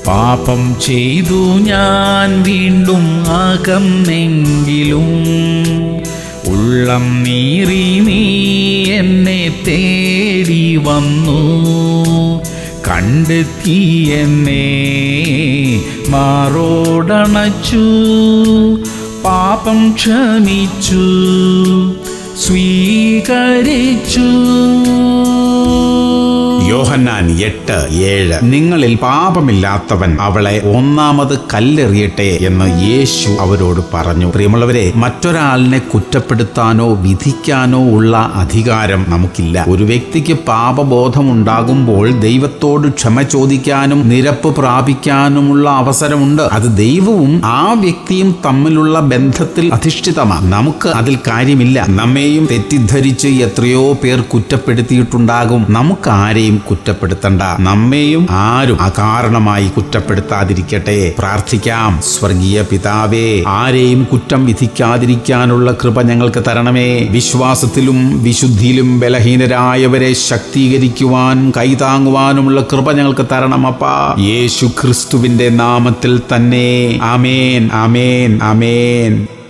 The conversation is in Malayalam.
പാപം ചെയ്തു ഞാൻ വീണ്ടും അകന്നെങ്കിലും ഉള്ളം നീറി നീ എന്നെ തേടി വന്നു. കണ്ടെത്തി എന്നെ മാറോടണച്ചു, പാപം ക്ഷമിച്ചു സ്വീകരിച്ചു. യോഹന്നാൻ 8:7. നിങ്ങളിൽ പാപമില്ലാത്തവൻ അവളെ ഒന്നാമത് കല്ലെറിയട്ടെ എന്ന് യേശു അവരോട് പറഞ്ഞു. പ്രിയമുള്ളവരെ, മറ്റൊരാളിനെ കുറ്റപ്പെടുത്താനോ വിധിക്കാനോ ഉള്ള അധികാരം നമുക്കില്ല. ഒരു വ്യക്തിക്ക് പാപബോധമുണ്ടാകുമ്പോൾ ദൈവത്തോട് ക്ഷമ ചോദിക്കാനും നിരപ്പ് പ്രാപിക്കാനുമുള്ള അവസരമുണ്ട്. അത് ദൈവവും ആ വ്യക്തിയും തമ്മിലുള്ള ബന്ധത്തിൽ അധിഷ്ഠിതമാണ്. നമുക്ക് അതിൽ കാര്യമില്ല. നമ്മെയും തെറ്റിദ്ധരിച്ച് എത്രയോ പേർ കുറ്റപ്പെടുത്തിയിട്ടുണ്ടാകും. നമുക്ക് ആരെയും കുറ്റപ്പെടുത്തണ്ട. നമ്മെയും ആരും അകാരണമായി കുറ്റപ്പെടുത്താതിരിക്കട്ടെ. പ്രാർത്ഥിക്കാം. സ്വർഗീയ പിതാവേ, ആരെയും കുറ്റം വിധിക്കാതിരിക്കാനുള്ള കൃപ ഞങ്ങൾക്ക് തരണമേ. വിശ്വാസത്തിലും വിശുദ്ധിയിലും ബലഹീനരായവരെ ശക്തീകരിക്കുവാൻ കൈതാങ്ങുവാനുമുള്ള കൃപ ഞങ്ങൾക്ക് തരണം അപ്പാ. യേശു ക്രിസ്തുവിന്റെ നാമത്തിൽ തന്നെ. ആമേൻ, ആമേൻ, ആമേൻ.